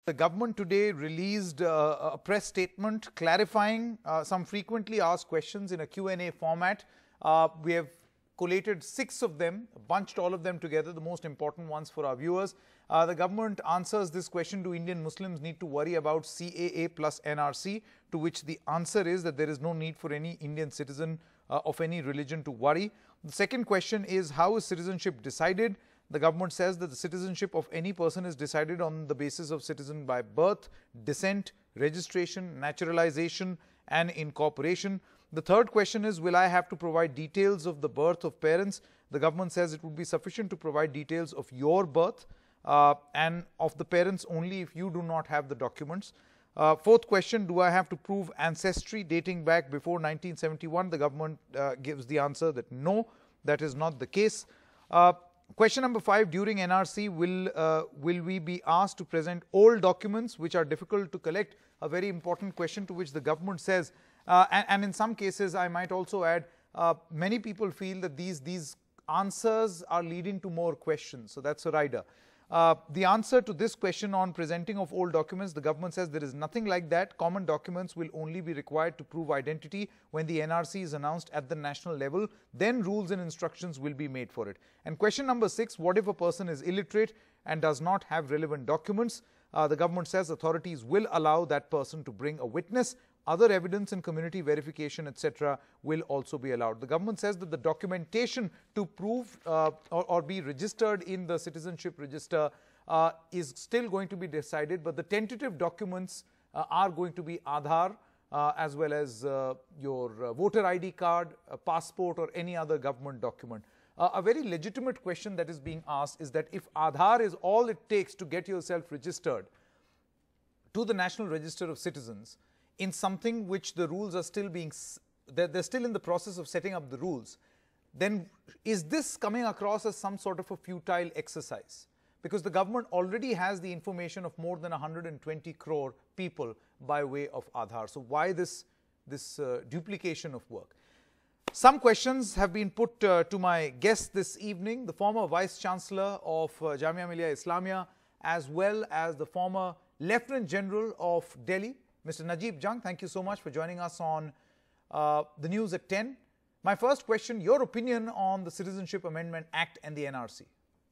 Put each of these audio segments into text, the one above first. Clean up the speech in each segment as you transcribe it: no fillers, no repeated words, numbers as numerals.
The government today released a press statement clarifying some frequently asked questions in a Q&A format. We have collated 6 of them, bunched all of them together, the most important ones for our viewers. The government answers this question: do Indian Muslims need to worry about CAA plus NRC? To which the answer is that there is no need for any Indian citizen of any religion to worry. The second question is, how is citizenship decided? The government says that the citizenship of any person is decided on the basis of citizen by birth, descent, registration, naturalization and incorporation. The third question is, will I have to provide details of the birth of parents? The government says it would be sufficient to provide details of your birth and of the parents only if you do not have the documents. Fourth question, do I have to prove ancestry dating back before 1971? The government gives the answer that no, that is not the case. Question number 5, during NRC, will we be asked to present old documents which are difficult to collect? A very important question, to which the government says, and in some cases I might also add, many people feel that these answers are leading to more questions. So that's a rider. The answer to this question on presenting of old documents, the government says there is nothing like that. Common documents will only be required to prove identity when the NRC is announced at the national level. Then rules and instructions will be made for it. And question number 6, what if a person is illiterate and does not have relevant documents? The government says authorities will allow that person to bring a witness. Other evidence and community verification, etc. will also be allowed. The government says that the documentation to prove or be registered in the citizenship register is still going to be decided, but the tentative documents are going to be Aadhaar as well as your voter ID card, a passport or any other government document. A very legitimate question that is being asked is that if Aadhaar is all it takes to get yourself registered to the National Register of Citizens, in something which the rules are still being, they're still in the process of setting up the rules, then is this coming across as some sort of a futile exercise? Because the government already has the information of more than 120 crore people by way of Aadhaar. So why this duplication of work? Some questions have been put to my guest this evening, the former Vice Chancellor of Jamia Millia Islamia, as well as the former Lieutenant General of Delhi, Mr. Najeeb Jung. Thank you so much for joining us on the news at 10. My first question, your opinion on the Citizenship Amendment Act and the NRC.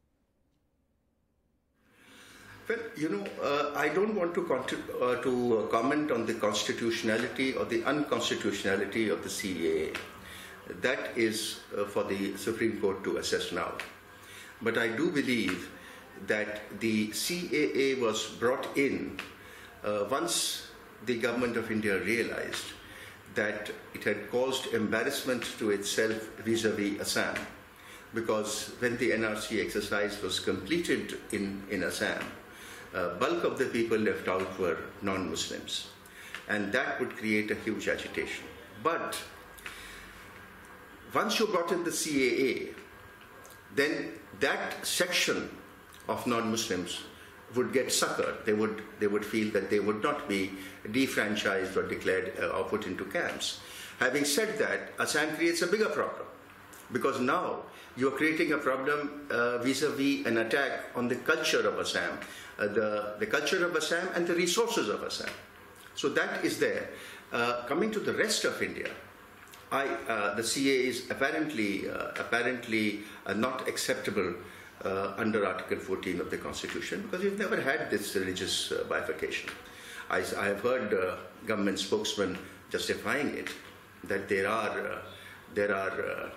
Well, you know, I don't want to comment on the constitutionality or the unconstitutionality of the CAA. That is for the Supreme Court to assess now. But I do believe that the CAA was brought in once the government of India realized that it had caused embarrassment to itself vis-a-vis Assam, because when the NRC exercise was completed in Assam, bulk of the people left out were non-Muslims, and that would create a huge agitation. But once you brought in the CAA, then that section of non-Muslims would get suckered. They would feel that they would not be defranchised or declared or put into camps. Having said that, Assam creates a bigger problem, because now you are creating a problem vis-a-vis an attack on the culture of Assam, the culture of Assam and the resources of Assam. So that is there. Coming to the rest of India, the CAA is apparently not acceptable under Article 14 of the Constitution, because we've never had this religious bifurcation. I have heard government spokesmen justifying it, that there are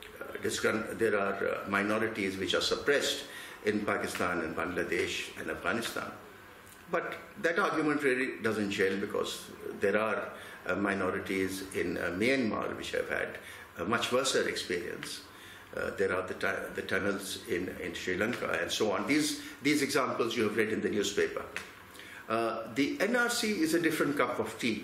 minorities which are suppressed in Pakistan and Bangladesh and Afghanistan. But that argument really doesn't gel, because there are minorities in Myanmar which have had a much worse experience. There are the tunnels in Sri Lanka and so on. These examples you have read in the newspaper. The NRC is a different cup of tea.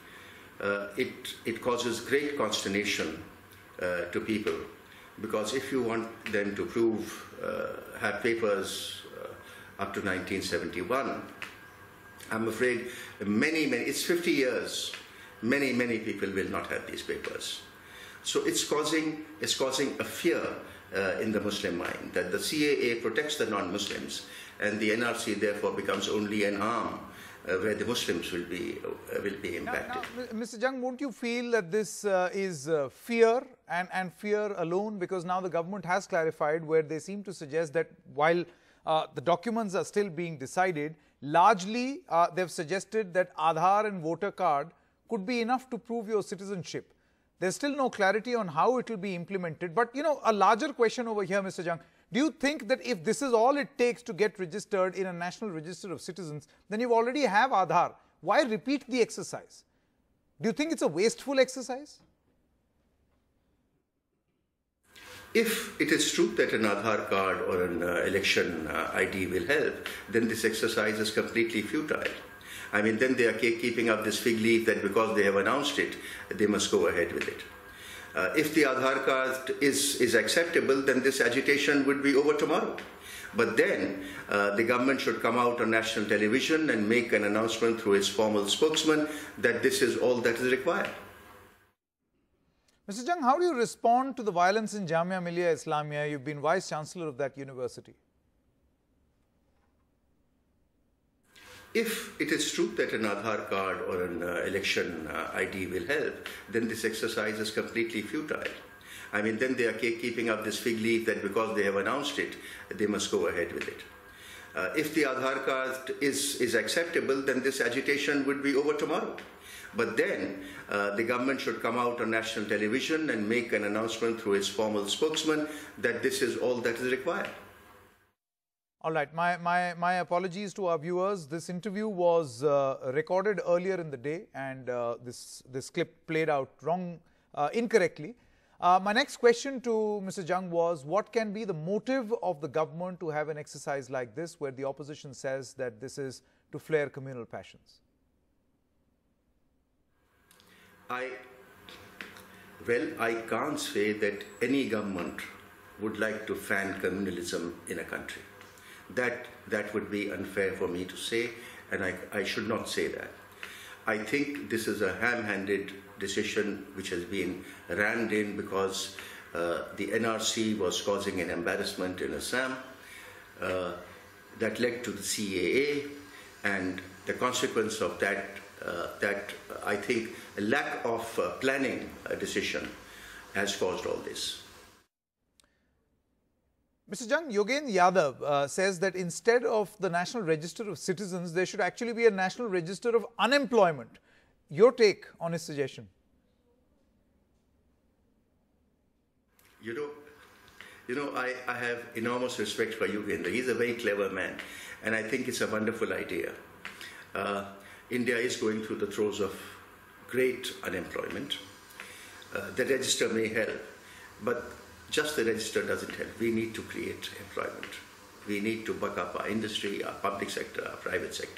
It causes great consternation to people, because if you want them to prove, have papers up to 1971, I'm afraid it's 50 years, many people will not have these papers. So it's causing a fear in the Muslim mind, that the CAA protects the non-Muslims and the NRC therefore becomes only an arm where the Muslims will be impacted. Now, Mr. Jung, won't you feel that this is fear and fear alone? Because now the government has clarified, where they seem to suggest that while the documents are still being decided, largely they've suggested that Aadhaar and voter card could be enough to prove your citizenship. There's still no clarity on how it will be implemented. But, you know, a larger question over here, Mr. Jung, do you think that if this is all it takes to get registered in a national register of citizens, then you already have Aadhaar? Why repeat the exercise? Do you think it's a wasteful exercise? If it is true that an Aadhaar card or an election ID will help, then this exercise is completely futile. I mean, then they are keeping up this fig leaf that because they have announced it, they must go ahead with it. If the Aadhaar card is acceptable, then this agitation would be over tomorrow. But then the government should come out on national television and make an announcement through its formal spokesman that this is all that is required. Mr. Jung, how do you respond to the violence in Jamia Millia Islamia? You've been Vice Chancellor of that university. If it is true that an Aadhaar card or an election ID will help, then this exercise is completely futile. I mean, then they are keeping up this fig leaf that because they have announced it, they must go ahead with it. If the Aadhaar card is acceptable, then this agitation would be over tomorrow. But then the government should come out on national television and make an announcement through its formal spokesman that this is all that is required. All right, my apologies to our viewers. This interview was recorded earlier in the day, and this clip played out incorrectly. My next question to Mr. Jung was, what can be the motive of the government to have an exercise like this, where the opposition says that this is to flare communal passions? I can't say that any government would like to fan communalism in a country. That would be unfair for me to say, and I should not say that. I think this is a ham-handed decision which has been rammed in because the NRC was causing an embarrassment in Assam that led to the CAA, and the consequence of that, I think a lack of planning decision has caused all this. Mr. Jung, Yogen Yadav says that instead of the National Register of Citizens, there should actually be a National Register of Unemployment. Your take on his suggestion? You know, I have enormous respect for Yogendra. He's a very clever man, and I think it's a wonderful idea. India is going through the throes of great unemployment. The register may help, but just the register doesn't help. We need to create employment. We need to buck up our industry, our public sector, our private sector.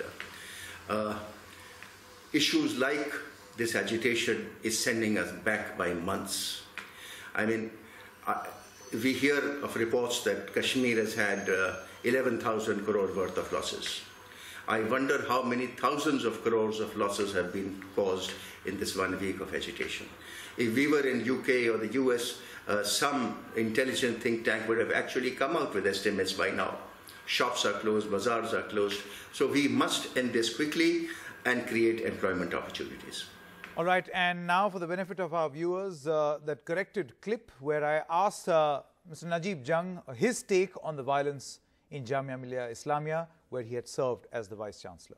Issues like this agitation is sending us back by months. I mean, we hear of reports that Kashmir has had 11,000 crore worth of losses. I wonder how many thousands of crores of losses have been caused in this 1 week of agitation. If we were in UK or the US, some intelligent think tank would have actually come out with estimates by now. Shops are closed, bazaars are closed. So we must end this quickly and create employment opportunities. All right, and now for the benefit of our viewers, that corrected clip where I asked Mr. Najeeb Jung his take on the violence in Jamia Millia Islamia, where he had served as the Vice Chancellor.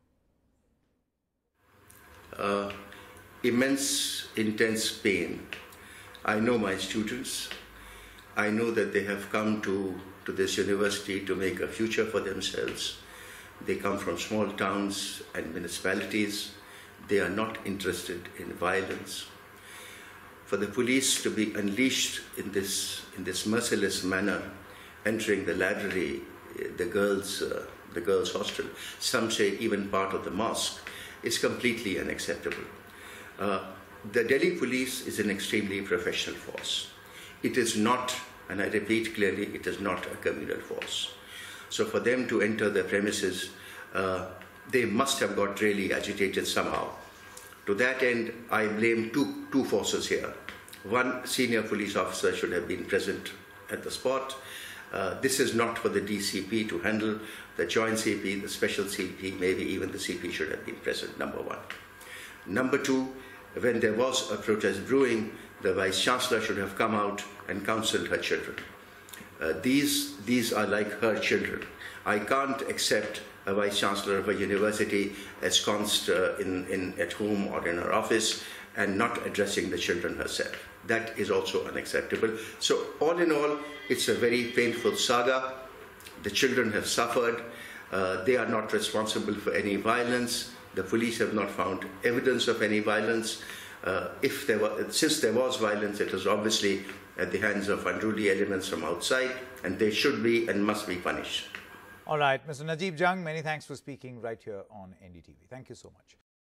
Immense, intense pain. I know my students. I know that they have come to this university to make a future for themselves. They come from small towns and municipalities. They are not interested in violence. For the police to be unleashed in this merciless manner, entering the library, the girls' hostel, some say even part of the mosque, is completely unacceptable. The Delhi police is an extremely professional force. It is not, and I repeat clearly, it is not a communal force. So for them to enter the premises, they must have got really agitated somehow. To that end, I blame two forces here. One, senior police officer should have been present at the spot. This is not for the DCP to handle. The Joint CP, the Special CP, maybe even the CP should have been present, number one. Number two, when there was a protest brewing, the Vice Chancellor should have come out and counseled her children. These are like her children. I can't accept a Vice Chancellor of a university ensconced at home or in her office and not addressing the children herself. That is also unacceptable. So all in all, it's a very painful saga. The children have suffered. They are not responsible for any violence. The police have not found evidence of any violence. Since there was violence, it was obviously at the hands of unruly elements from outside, and they should be and must be punished. All right, Mr. Najeeb Jung, many thanks for speaking right here on NDTV. Thank you so much.